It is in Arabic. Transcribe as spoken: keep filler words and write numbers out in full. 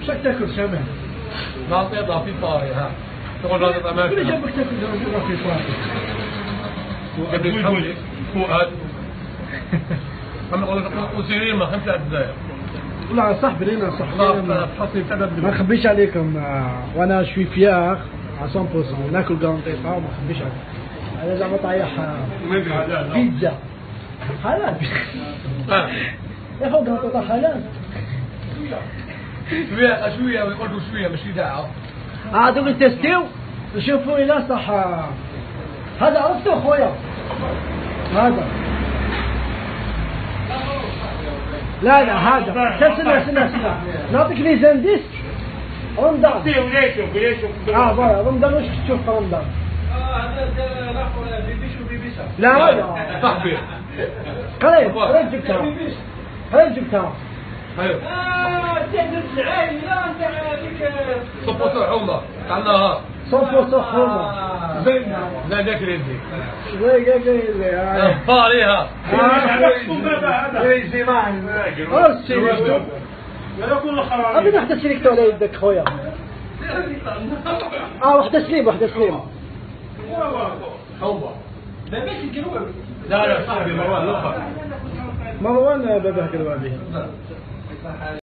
شك تاكل شامل نعطيها في طاري ها تقول هذا طعمها كل جنبك تاكل نعطيها في طاري قبل تحولي فؤاد هم يقولوا وسيرين ما خمسة أجزاء لا صاحبي لينا صاحبي ما نخبيش عليكم وانا شوي فياخ على مية بالمية ناكل قرنطيطة وما نخبيش عليكم هذا زعما طايح بيتزا حلال يا اخو قرنطيطة حلال شوية شوية ويقولوا شوية ماشي داعة اه دوك تستيو شوفوا الى صح هذا عرفته اخويا هذا لا لا هذا سنة سنة سنة نعطيك لي زنديس رمضان اه فوالا رمضان واش تشوف رمضان لا هذا صاحبي قريب قريب جبتها قريب جبتها ايوه اه تهدر العين لا انت هذيك صفوة حومة تاع النهار صفوة حومة زين لا ذاك ريزي زي زي طاريها زي معي ارسل ابي واحدة سليكتو على يدك خويا اه واحدة سليم واحدة سليم حومة لا لا صاحبي مروان الاخر مروان باباه قلوابي